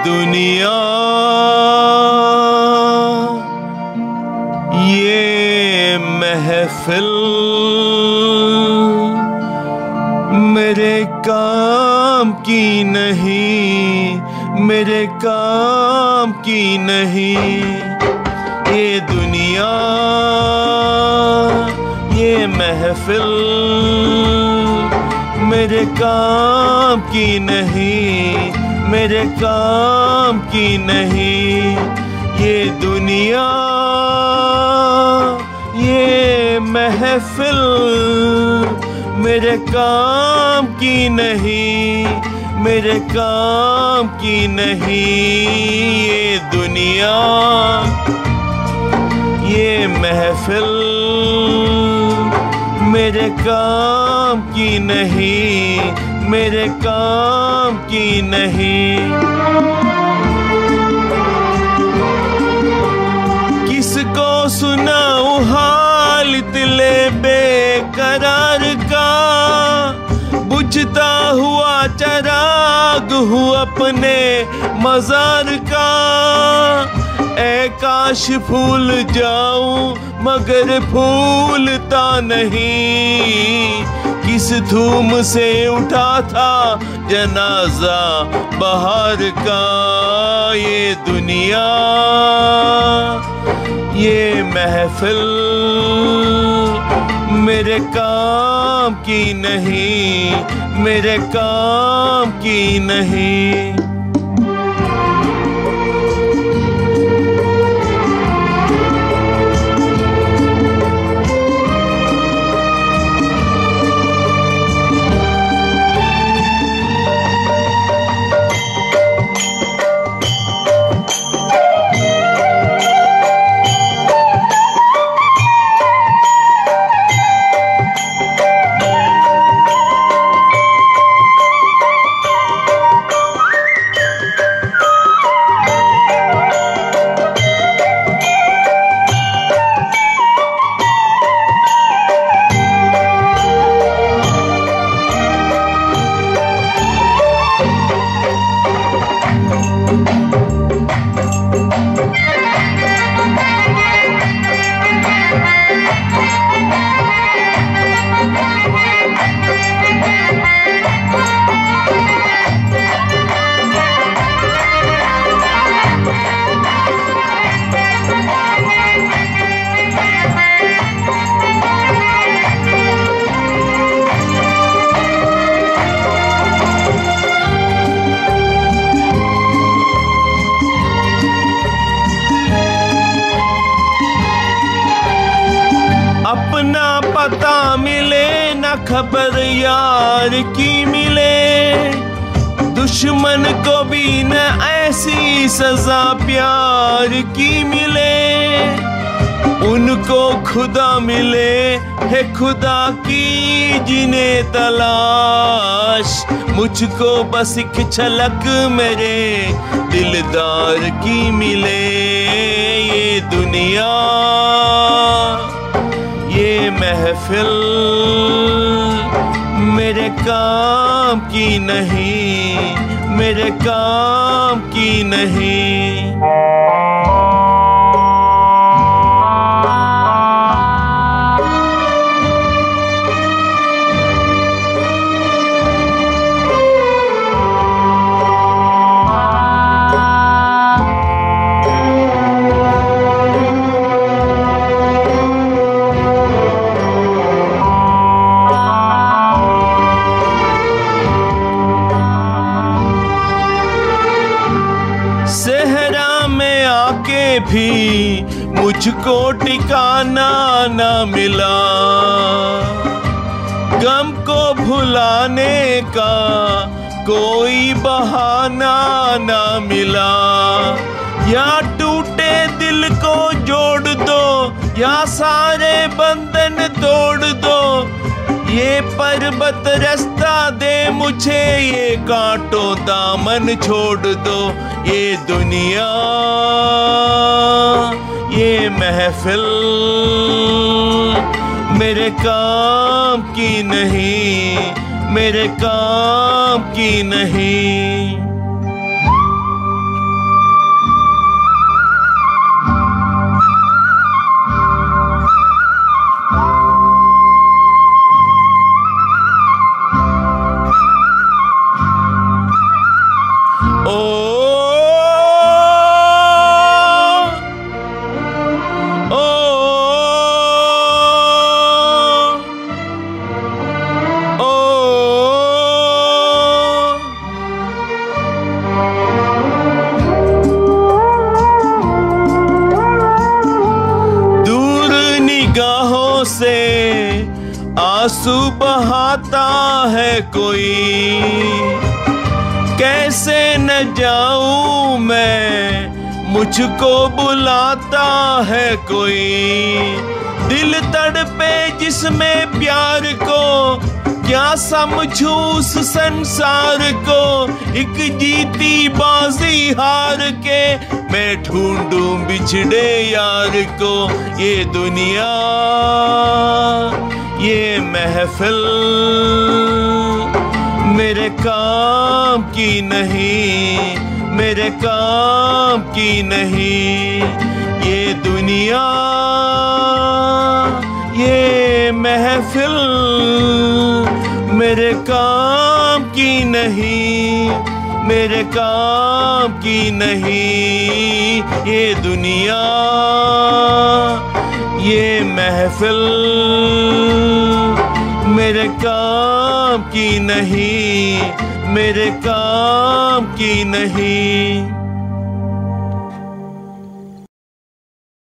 दुनिया ये महफिल मेरे काम की नहीं, मेरे काम की नहीं। ये दुनिया ये महफिल मेरे काम की नहीं, मेरे काम की नहीं। ये दुनिया ये महफिल मेरे काम की नहीं, मेरे काम की नहीं। ये दुनिया ये महफिल मेरे काम की नहीं, मेरे काम की नहीं। किसको सुनाऊं हाल दिले बेकरार का, बुझता हुआ चिराग हूँ अपने मजार का। ऐ काश फूल जाऊं मगर फूलता नहीं, किस धूम से उठा था जनाजा बहार का। ये दुनिया ये महफिल मेरे काम की नहीं, मेरे काम की नहीं। अपना पता मिले न खबर यार की मिले, दुश्मन को भी न ऐसी सजा प्यार की मिले। उनको खुदा मिले है खुदा की जिन्हें तलाश, मुझको बस एक झलक मेरे दिलदार की मिले। ये दुनिया ये महफिल मेरे काम की नहीं, मेरे काम की नहीं। सहरा में आके भी मुझको ठिकाना न मिला, गम को भुलाने का कोई बहाना न मिला। या टूटे दिल को जोड़ दो या सारे बंधन तोड़ दो, ये पर्वत रास्ता दे मुझे, ये कांटों दामन छोड़ दो। ये दुनिया ये महफिल मेरे काम की नहीं, मेरे काम की नहीं। कोई, कैसे न जाऊं मैं, मुझको बुलाता है कोई। दिल तड़पे जिसमें प्यार को, क्या समझूं उस संसार को। एक जीती बाजी हार के, मैं ढूंढूं बिछड़े यार को। ये दुनिया, ये महफिल मेरे काम की नहीं, मेरे काम की नहीं। ये दुनिया, ये महफिल मेरे काम की नहीं, मेरे काम की नहीं। ये दुनिया, ये महफिल मेरे काम की नहीं, मेरे काम की नहीं।